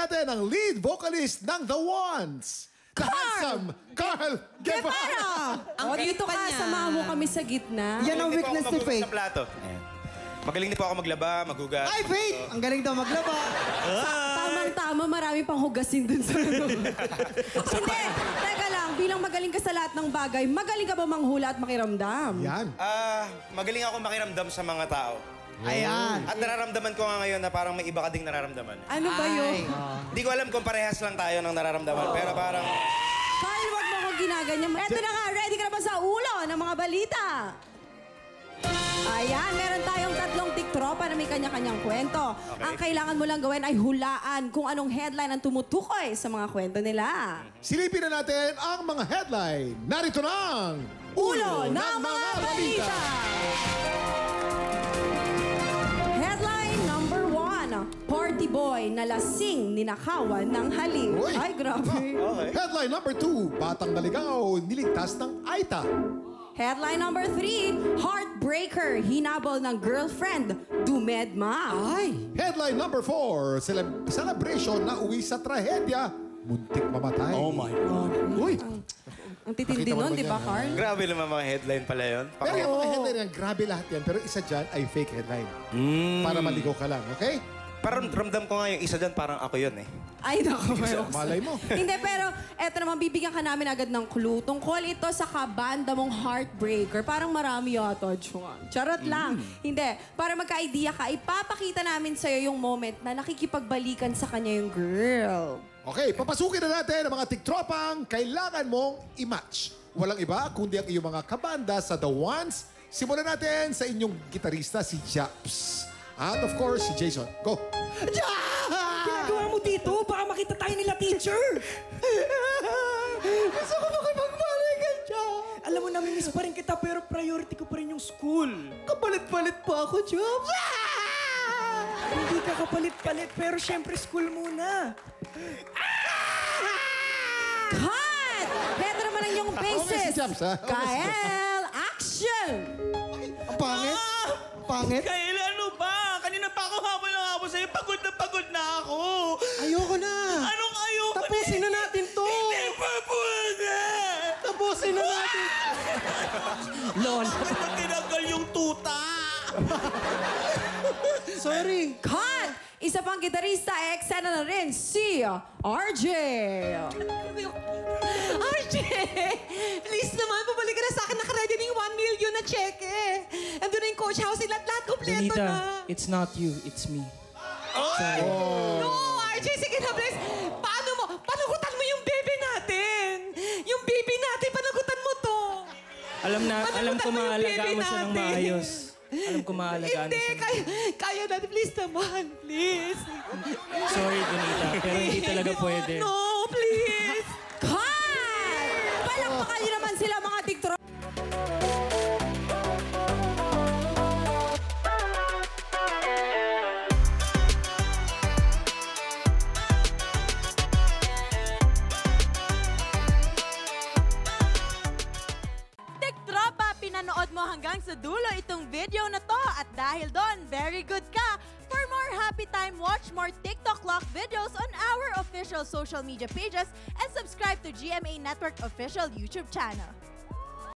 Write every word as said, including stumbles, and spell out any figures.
natin ang lead vocalist ng The Ones, the handsome Carl Guevara. Ang o, dito ka, samahan mo kami sa gitna. Yan ang weakness ni Faith. Sa plato. Ayan. Magaling din po ako maglaba, maghugas. Ay, Faith! Ang galing daw maglaba. Tamang-tama, marami pang hugasin dun sa ano. Hindi, teka lang, bilang magaling ka sa lahat ng bagay, magaling ka ba manghula at makiramdam? Yan. Ah, magaling ako makiramdam sa mga tao. Ayan. At nararamdaman ko nga ngayon na parang may iba ka ding nararamdaman. Ano ba yun? Hindi ko alam kung parehas lang tayo ng nararamdaman, pero parang... Kyle, wag mo akong ginaganyan. Eto na nga, ready ka na ba sa ulo ng mga balita? Ayan, meron tayong tatlong tiktropa na may kanya-kanyang kwento. Okay. Ang kailangan mo lang gawin ay hulaan kung anong headline ang tumutukoy sa mga kwento nila. Silipin na natin ang mga headline. Narito na ang Ulo ng mga balita! Headline number one, party boy na lasing ninakawan ng halik. Uy. Ay, grabe. Okay. Headline number two, batang naligaw, niligtas ng Aita. Headline number three, heartbreaker, hinabol ng girlfriend, dumedma. Ay! Headline number four, celeb- celebration na uwi sa trahedya, muntik mamatay. Oh my God. Uy! Ang titindi Nakita mo nun, naman di ba, yan, Carl? Grabe naman mga headline pala yun. Pero yung Oo. mga headline yan, grabe lahat yan. Pero isa dyan ay fake headline. Mm. Para maligaw ka lang, okay? Parang ramdam ko nga yung isa dyan, parang ako yun eh. Ay, naku. Malay mo. Hindi, pero eto naman, bibigyan ka namin agad ng clue. Tungkol ito sa kabanda mong heartbreaker. Parang marami yata, Juan. Charot lang. Hindi, para magka-idea ka, ipapakita namin sa'yo yung moment na nakikipagbalikan sa kanya yung girl. Okay, papasukin na natin ang mga tiktropang kailangan mong i-match. Walang iba kundi ang iyong mga kabanda sa The Ones. Simulan natin sa inyong gitarista, si Japs. And of course, si Jason. Go! Ginagawa mo dito? Baka makita tayo nila, teacher. Gusto ko makipagbalikan siya. Alam mo, namimiss pa rin kita, pero priority ko pa rin yung school. Kapalit-palit pa ako, Jobs. Hindi ka kapalit-palit, pero syempre school muna. Cut! Heto naman ang iyong Okay, basis. si Japs, ha? Okay, si Kael, action! Ang pangit. Pangit. Kaila, ano ba? Kanina pa ako habol ng habol sa'yo. Pagod na pagod na ako. Ayoko na. Anong ayoko Tapusin na natin to. Hindi pa pwede. Tapusin na natin. Lol. Bakit tinanggal yung tuta? Sorry. Cut! Isa pang gitarista, eksena na rin si R J. R J! Please naman, bumalik ka na sa akin. Nakaredy na yung one million na cheque. Andun na yung coach house nila at lahat kompleto Donita, na. it's not you, it's me. No, R J, sige na, please. Paano mo? Panagutan mo yung baby natin. Yung baby natin, panagutan mo to. Alam na, Panagutan alam ko mo yung maalagaan baby mo siya ng natin. maayos. Alam ko maalagaan mo Hindi, siya. ng- kaya, kaya natin. Please naman, please. Sorry, Donita, pero hindi talaga pwede. No, please. Cut! Palakpakan niyo naman sila mga tiktro. Tiktropa, pinanood mo hanggang sa dulo itong video na to at dahil doon, very good ka. For more happy time, watch more TikTok Lock videos on our official social media pages and subscribe to G M A Network official YouTube channel.